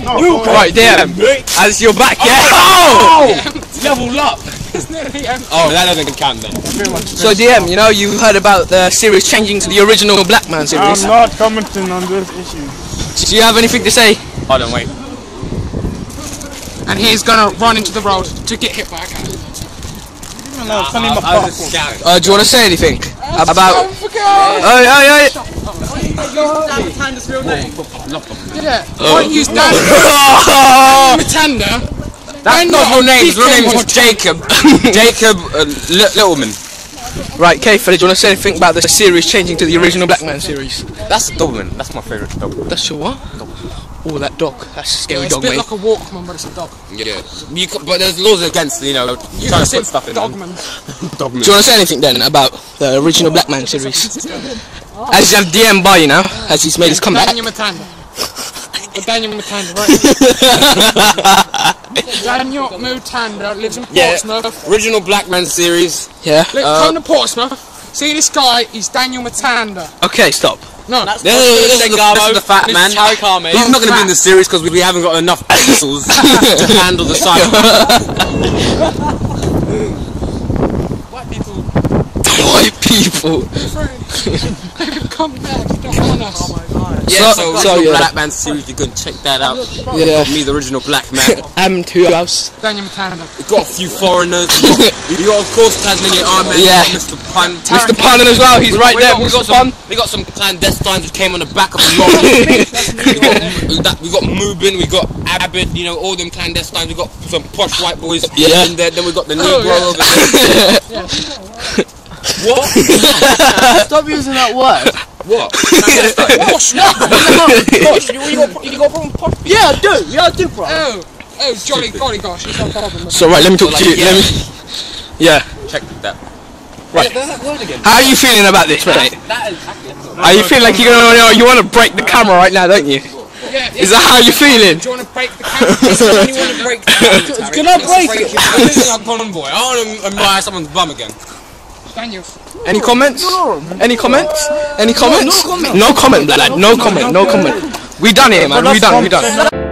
Right, DM. As you're back, yeah? Oh! Level up! Oh, that doesn't count then. So DM, you know, you heard about the series changing to the original Black Man series. I'm not commenting on this issue. Do you have anything to say? Hold on, wait. And he's gonna run into the road to get hit by a cat. I was just scouting. Do you want to say anything about? Did it? Why use Daniel Matanda? That's not your name. His real name is Jacob. Jacob Littleman. Right, Kay, Fred, do you want to say anything about the series changing to the original Black Man series? That's a Doberman. That's my favourite dog. That's your what? Oh, that dog. That's a scary dog, It's a bit mate. like a Walkman, but it's a dog. Yeah. But there's laws against, you know, trying to put stuff in them. Dogman. Dogman. Do you want to say anything then about the original Black Man series? As you have DM by you now, as he's made his comeback. Daniel Matanda. Daniel Matanda, right? Daniel Matanda lives in Portsmouth. Original Black Man series. Yeah. Look, come to Portsmouth. See this guy? He's Daniel Matanda. Okay, stop. No, This is the fat man. He's not going to be in the series because we haven't got enough pixels to handle the size. white people. White people. Come back. Don't want us. Oh my god. Yeah, so yeah. Black Man series, you can check that out. Yeah. Me, the original Black Man. Who else? Daniel Matanda. We've got a few foreigners. We got, of course, TazManiaAhmed. Yeah. Mr. Pun. Mr. Pun as well. He's right there. We got some clandestines who came on the back of the lorry. we got Mubin. We got Abid. You know, all them clandestines. We got some posh white boys. Yeah. In there. Then we got the Negro over there. What? Stop using that word. What? Posh, no. Posh. You got a problem with posh? Yeah, I do. Yeah, I do, bro. Oh, jolly gosh, it's no problem. So right, let me talk to you. Yeah. Check that. Right. There's that word again. How are you feeling about this, mate? That is. Are you feeling like you want to break the camera right now, don't you? Yeah, Is that how you're feeling? Do you want to break the camera? You want to break the camera? Can I break it? This is our convoy. I want to admire someone's bum again. Daniel. Any comments? Any comments? Any comments? No comment, lad. No comment. No comment. We done it, man. We done.